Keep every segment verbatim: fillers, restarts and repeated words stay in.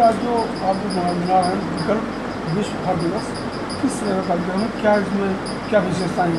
आज जो आप जो मना रहे हैं विकल्प विश्व खाद्य दिवस, किस तरह का कार्यक्रम है, क्या इसमें क्या विशेषताएँ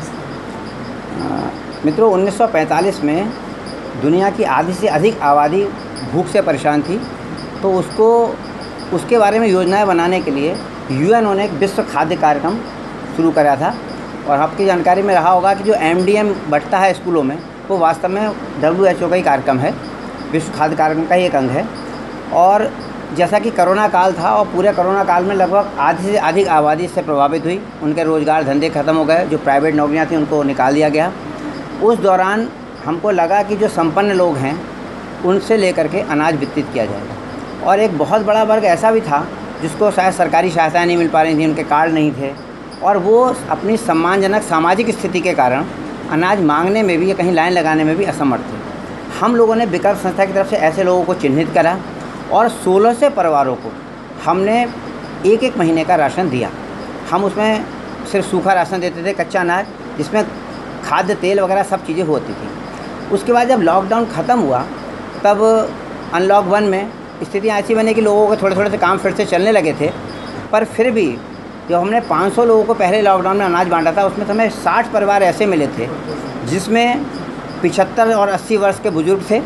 इसकी? मित्रों, उन्नीस सौ पैंतालीस में दुनिया की आधी से अधिक आबादी भूख से परेशान थी, तो उसको उसके बारे में योजनाएं बनाने के लिए यूएनओ ने एक विश्व खाद्य कार्यक्रम शुरू करा था। और आपकी जानकारी में रहा होगा कि जो एमडीएम बंटता है स्कूलों में, वो वास्तव में डब्ल्यूएचओ का ही कार्यक्रम है, विश्व खाद्य कार्यक्रम का ही एक अंग है। और जैसा कि कोरोना काल था और पूरे कोरोना काल में लगभग आधी से अधिक आबादी इससे प्रभावित हुई, उनके रोज़गार धंधे ख़त्म हो गए, जो प्राइवेट नौकरियां थी उनको निकाल दिया गया। उस दौरान हमको लगा कि जो संपन्न लोग हैं उनसे लेकर के अनाज वितरित किया जाएगा। और एक बहुत बड़ा वर्ग ऐसा भी था जिसको शायद सरकारी सहायता नहीं मिल पा रही थी, उनके कार्ड नहीं थे, और वो अपनी सम्मानजनक सामाजिक स्थिति के कारण अनाज मांगने में भी या कहीं लाइन लगाने में भी असमर्थ थे। हम लोगों ने विकल्प संस्था की तरफ से ऐसे लोगों को चिन्हित करा और सोलह सौ परिवारों को हमने एक एक महीने का राशन दिया। हम उसमें सिर्फ सूखा राशन देते थे, कच्चा अनाज, जिसमें खाद्य तेल वगैरह सब चीज़ें होती थी। उसके बाद जब लॉकडाउन ख़त्म हुआ, तब अनलॉक वन में स्थितियाँ ऐसी बनी कि लोगों के थोड़े थोड़े से काम फिर से चलने लगे थे। पर फिर भी जो हमने पाँच सौ लोगों को पहले लॉकडाउन में अनाज बांटा था, उसमें हमें साठ परिवार ऐसे मिले थे जिसमें पचहत्तर और अस्सी वर्ष के बुज़ुर्ग थे,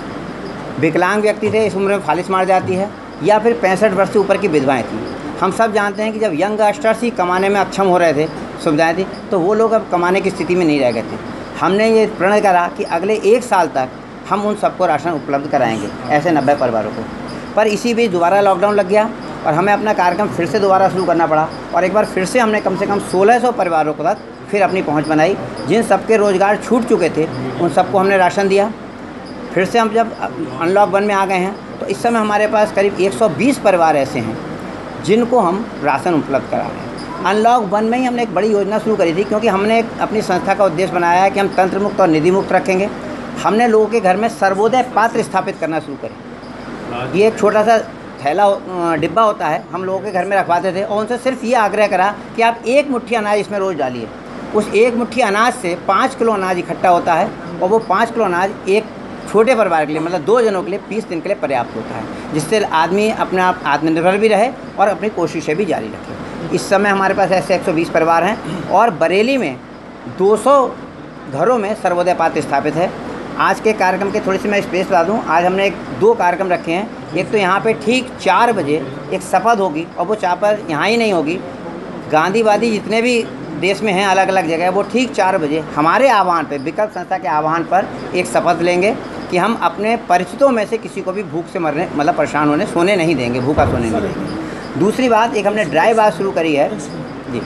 विकलांग व्यक्ति थे, इस उम्र में फालिश मार जाती है, या फिर पैंसठ वर्ष से ऊपर की विधवाएँ थीं। हम सब जानते हैं कि जब यंगस्टर्स ही कमाने में अक्षम हो रहे थे, सुविधाएँ थी, तो वो लोग अब कमाने की स्थिति में नहीं रह गए थे। हमने ये प्रण करा कि अगले एक साल तक हम उन सबको राशन उपलब्ध कराएंगे, ऐसे नब्बे परिवारों को। पर इसी बीच दोबारा लॉकडाउन लग गया और हमें अपना कार्यक्रम फिर से दोबारा शुरू करना पड़ा, और एक बार फिर से हमने कम से कम सोलह सौ परिवारों को तक फिर अपनी पहुंच बनाई। जिन सबके रोज़गार छूट चुके थे उन सबको हमने राशन दिया। फिर से हम जब अनलॉक वन में आ गए हैं, तो इस समय हमारे पास करीब एक सौ बीस परिवार ऐसे हैं जिनको हम राशन उपलब्ध करा रहे हैं। अनलॉक वन में ही हमने एक बड़ी योजना शुरू करी थी, क्योंकि हमने अपनी संस्था का उद्देश्य बनाया है कि हम तंत्र मुक्त और निधि मुक्त रखेंगे। हमने लोगों के घर में सर्वोदय पात्र स्थापित करना शुरू करें। ये एक छोटा सा थैला डिब्बा होता है, हम लोगों के घर में रखवाते थे, और उनसे सिर्फ ये आग्रह करा कि आप एक मुट्ठी अनाज इसमें रोज़ डालिए। उस एक मुट्ठी अनाज से पाँच किलो अनाज इकट्ठा होता है, और वो पाँच किलो अनाज एक छोटे परिवार के लिए, मतलब दो जनों के लिए बीस दिन के लिए पर्याप्त होता है, जिससे आदमी अपने आप आत्मनिर्भर भी रहे और अपनी कोशिशें भी जारी रखे। इस समय हमारे पास ऐसे एक सौ बीस परिवार हैं, और बरेली में दो सौ घरों में सर्वोदय पात्र स्थापित है। आज के कार्यक्रम के थोड़ी सी मैं स्पेस बता दूँ। आज हमने एक दो कार्यक्रम रखे हैं। एक तो यहाँ पे ठीक चार बजे एक शपथ होगी, और वो शपथ यहाँ ही नहीं होगी, गांधीवादी जितने भी देश में हैं अलग अलग जगह, वो ठीक चार बजे हमारे आह्वान पे, विकल्प संस्था के आह्वान पर एक शपथ लेंगे कि हम अपने परिचितों में से किसी को भी भूख से मरने, मतलब परेशान होने, सोने नहीं देंगे, भूखा सोने नहीं देंगे। दूसरी बात, एक हमने ड्राई बात शुरू करी है जी।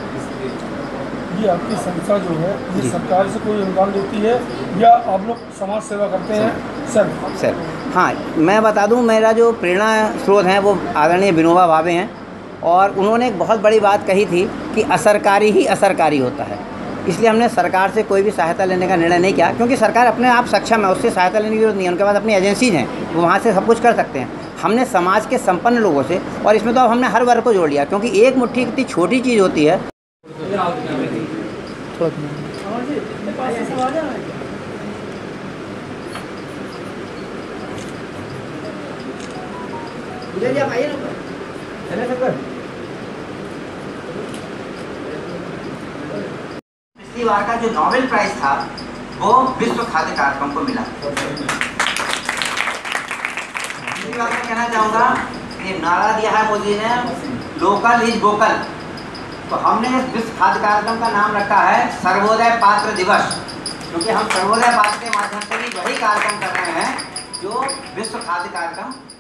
ये आपकी संस्था जो है, ये सरकार से कोई अनुदान देती है या आप लोग समाज सेवा करते हैं? सर सर हाँ, मैं बता दूं, मेरा जो प्रेरणा स्रोत हैं वो आदरणीय विनोबा भावे हैं, और उन्होंने एक बहुत बड़ी बात कही थी कि असरकारी ही असरकारी होता है। इसलिए हमने सरकार से कोई भी सहायता लेने का निर्णय नहीं किया, क्योंकि सरकार अपने आप सक्षम है, उससे सहायता लेने की जरूरत नहीं है। उनके पास अपनी एजेंसीज हैं, वो वहाँ से सब कुछ कर सकते हैं। हमने समाज के संपन्न लोगों से, और इसमें तो अब हमने हर वर्ग को जोड़ लिया, क्योंकि एक मुट्ठी इतनी छोटी चीज़ होती है। पिछली बार का जो नोबेल प्राइज था वो विश्व खाद्य कार्यक्रम को मिला। दूसरी बात मैं कहना चाहूँगा कि नारा दिया है मोदी ने, लोकल इज वोकल, तो हमने इस विश्व खाद्य कार्यक्रम का नाम रखा है सर्वोदय पात्र दिवस, क्योंकि हम सर्वोदय पात्र के माध्यम से भी वही कार्यक्रम कर रहे हैं जो विश्व खाद्य कार्यक्रम